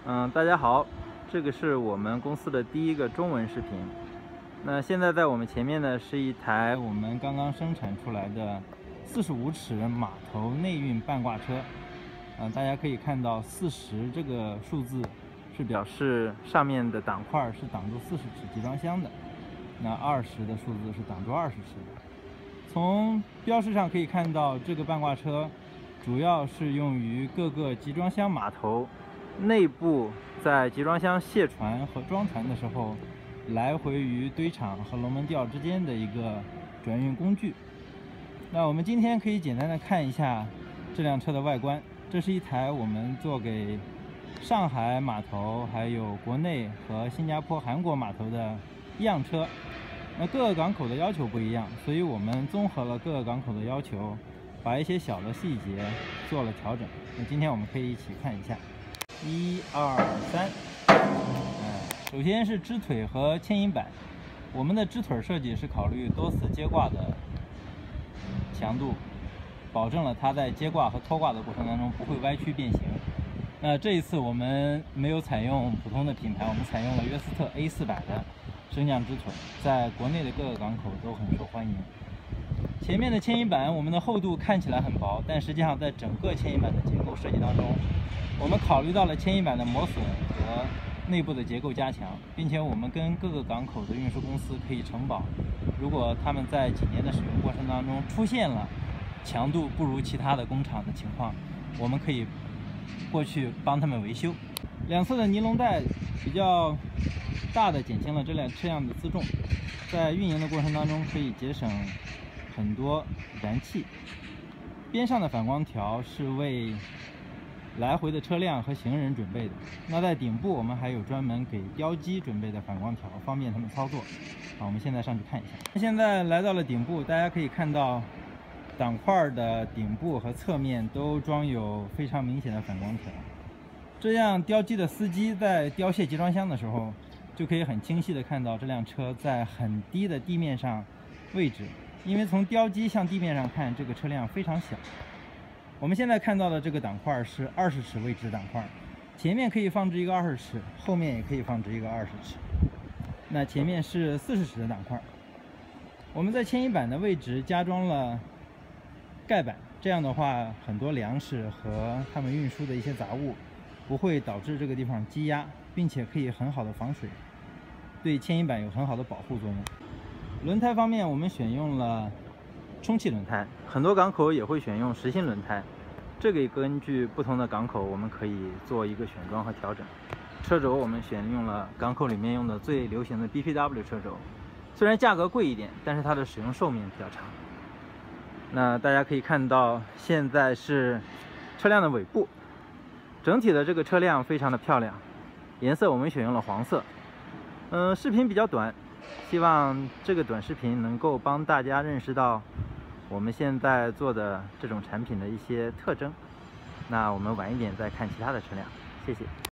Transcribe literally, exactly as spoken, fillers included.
嗯，大家好，这个是我们公司的第一个中文视频。那现在在我们前面呢是一台我们刚刚生产出来的四十五尺码头内运半挂车。嗯，大家可以看到四十这个数字是表示上面的挡块是挡住四十尺集装箱的，那二十的数字是挡住二十尺的。从标识上可以看到，这个半挂车主要是用于各个集装箱码头内部在集装箱卸船和装船的时候，来回于堆场和龙门吊之间的一个转运工具。那我们今天可以简单的看一下这辆车的外观。这是一台我们做给上海码头、还有国内和新加坡、韩国码头的样车。那各个港口的要求不一样，所以我们综合了各个港口的要求，把一些小的细节做了调整。那今天我们可以一起看一下。一二三，嗯，首先是支腿和牵引板。我们的支腿设计是考虑多次接挂的强度，保证了它在接挂和拖挂的过程当中不会歪曲变形。那这一次我们没有采用普通的品牌，我们采用了约斯特 A 四百的升降支腿，在国内的各个港口都很受欢迎。前面的牵引板，我们的厚度看起来很薄，但实际上在整个牵引板的结构设计当中，我们考虑到了牵引板的磨损和内部的结构加强，并且我们跟各个港口的运输公司可以承保，如果他们在几年的使用过程当中出现了强度不如其他的工厂的情况，我们可以过去帮他们维修。两侧的尼龙带比较大的减轻了这辆车辆的自重，在运营的过程当中可以节省很多燃气。边上的反光条是为来回的车辆和行人准备的。那在顶部我们还有专门给雕机准备的反光条，方便他们操作。好，我们现在上去看一下。现在来到了顶部，大家可以看到挡块的顶部和侧面都装有非常明显的反光条，这样雕机的司机在雕卸集装箱的时候，就可以很清晰的看到这辆车在很低的地面上位置。因为从雕机向地面上看，这个车辆非常小。我们现在看到的这个挡块是二十尺位置挡块，前面可以放置一个二十尺，后面也可以放置一个二十尺。那前面是四十尺的挡块。我们在牵引板的位置加装了盖板，这样的话，很多粮食和他们运输的一些杂物不会导致这个地方积压，并且可以很好的防水，对牵引板有很好的保护作用。轮胎方面，我们选用了充气轮胎，很多港口也会选用实心轮胎，这个根据不同的港口，我们可以做一个选装和调整。车轴我们选用了港口里面用的最流行的 B P W 车轴，虽然价格贵一点，但是它的使用寿命比较长。那大家可以看到，现在是车辆的尾部，整体的这个车辆非常的漂亮，颜色我们选用了黄色。嗯、呃，视频比较短，希望这个短视频能够帮大家认识到我们现在做的这种产品的一些特征。那我们晚一点再看其他的车辆，谢谢。